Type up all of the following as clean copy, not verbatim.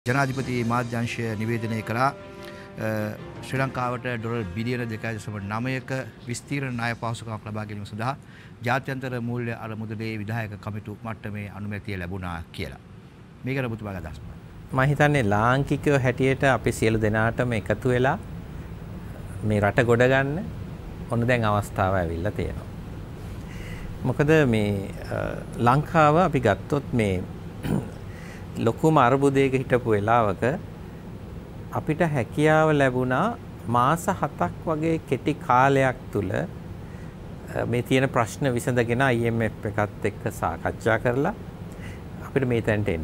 ජනාධිපති මාධ්‍යංශය නිවේදනය කළා ශ්‍රී ලංකාවට ඩොලර් බිලියන 2.9ක විස්තීර්ණ ණය පහසුකමක් ලබා ගැනීම සඳහා ජාත්‍යන්තර මූල්‍ය අරමුදලේ විධායක කමිටු මට්ටමේ අනුමැතිය ලැබුණා කියලා. මේක රබුතුමාගේ අදහස මොකක්ද? මම හිතන්නේ ලාංකිකයෝ හැටියට අපි සියලු දෙනාටම එකතු වෙලා මේ රට ගොඩ ගන්න ඔන්න දැන් අවස්ථාව ඇවිල්ලා තියෙනවා. මොකද මේ ලංකාව අපි ගත්තොත් මේ ලොකුම අර්බුදයක හිටපු වෙලාවක අපිට හැකියාව ලැබුණා මාස 7ක් වගේ කෙටි කාලයක් තුල මේ තියෙන ප්‍රශ්න විසඳගෙන IMF එකත් එක්ක සාකච්ඡා කරලා අපිට මේ තැනට එන්න.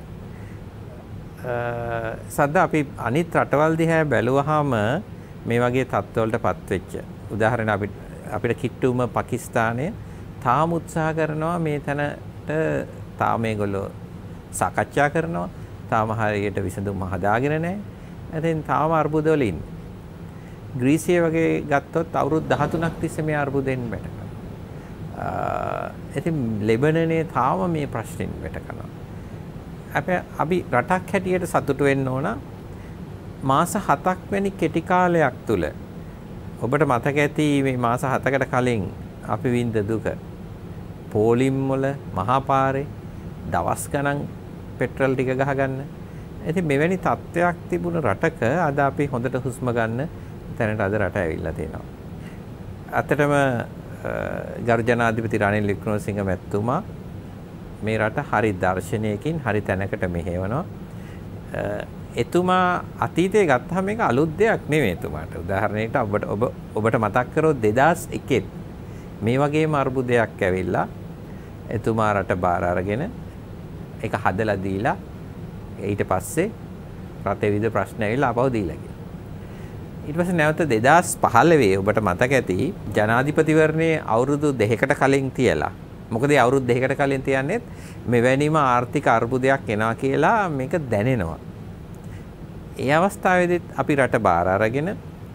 සද්ද අපි අනිත් රටවල් දිහා බැලුවාම මේ වගේ තත්ත්වවලටපත් වෙච්ච උදාහරණ අපිට කිට්ටුම පාකිස්තානය තාම උත්සාහ කරනවා මේ තැනට තාම මේගොල්ලෝ සාකච්ඡා කරනවා තාම හරියට විසඳුම් හදාගෙන නැහැ. ඉතින් තාම අර්බුදවල ඉන්නේ. ග්‍රීසිය වගේ ගත්තොත් අවුරුදු 13ක් තිස්සේ මේ අර්බුදෙන් වැට කරනවා. ඉතින් ලෙබනනේ තාම මේ ප්‍රශ්නෙන් වැට කරනවා. අපි රටක් හැටියට සතුටු වෙන්න ඕන මාස 7ක් වැනි කෙටි කාලයක් තුල ඔබට මතක ඇති මේ මාස 7කට කලින් අපි විඳ දුක පෝලිම් වල මහා පාරේ දවස් ගණන් පෙට්‍රල් ටික ගහගන්න. ඉතින් මෙවැනි තත්ත්වයක් තිබුණ රටක අද අපි හොඳට හුස්ම ගන්න තැනට අද රට ඇවිල්ලා තියෙනවා. අතටම ගරු ජනාධිපති රනිල් වික්‍රමසිංහ මැතිතුමා මේ රට හරි දර්ශනයකින් හරි තැනකට මෙහෙවනවා. එතුමා අතීතයේ ගත්තාම මේක අලුත් දෙයක් නෙමෙයි එතුමාට. උදාහරණයකට ඔබට මතක් කරොත් 2001 මේ වගේම අර්බුදයක් ඇවිල්ලා එතුමා රට බාර අරගෙන ඒක හදලා දීලා ඊට පස්සේ රටේ විවිධ ප්‍රශ්න ඇවිල්ලා ආපහු දීලා ගියා. ඊට පස්සේ නැවත 2015 ඔබට මතක ඇති ජනාධිපතිවරණයේ අවුරුදු 2කට කලින් තියලා. මොකද ඒ අවුරුදු 2කට කලින් තියන්නේ මෙවැනිම ආර්ථික අර්බුදයක් එනවා කියලා මේක දැනෙනවා. ඒ අවස්ථාවේදීත් අපි රට බාර අරගෙන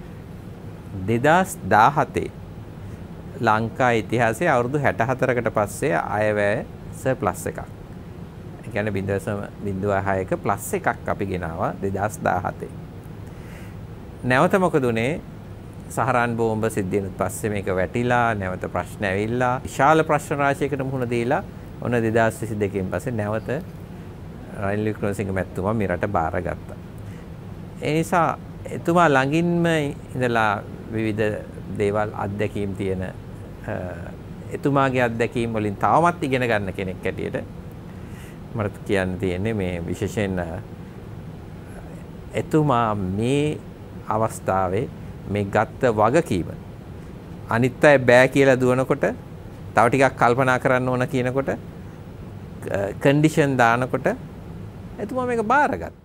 2017 ලංකා ඉතිහාසයේ අවුරුදු 64කට පස්සේ අයවැය සර්ප්ලස් එකක්. ඒ කියන්නේ 0.06ක ප්ලස් එකක් අපි ගෙනාවා 2017. නැවත මොකද උනේ? සහරාන් බෝම්බ සිද්ධියනත් පස්සේ මේක වැටිලා නැවත ප්‍රශ්න ඇවිල්ලා විශාල ප්‍රශ්න රාශියකට මුහුණ දීලා ඔන්න 2022 පස්සේ නැවත රනිල් වික්‍රමසිංහ මැතිතුමා මේ රට බාරගත්තා. ඒ නිසා එතුමා ළඟින්ම ඉඳලා විවිධ දේවල් අත්දැකීම් තියෙන එතුමාගේ අත්දැකීම් වලින් තවමත් ඉගෙන ගන්න කෙනෙක් ඇටියට මට කියන්න තියෙන්නේ මේ විශේෂයෙන් එතුමා මේ අවස්ථාවේ මේ ගත්ත වගකීම අනිත් අය බෑ කියලා දුවනකොට තව ටිකක් කල්පනා කරන්න ඕන කියනකොට කන්ඩිෂන් දානකොට එතුමා මේක බාරගත්තා.